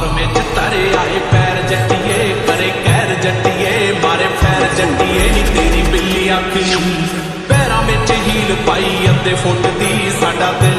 फार्मे च तरे आए पैर जट्टिए करे कैर जट्टिए मारे फैर जट्टिए नी तेरी बिल्ली आखी पैरां विच हील पाई अद्धे फुट दी साडा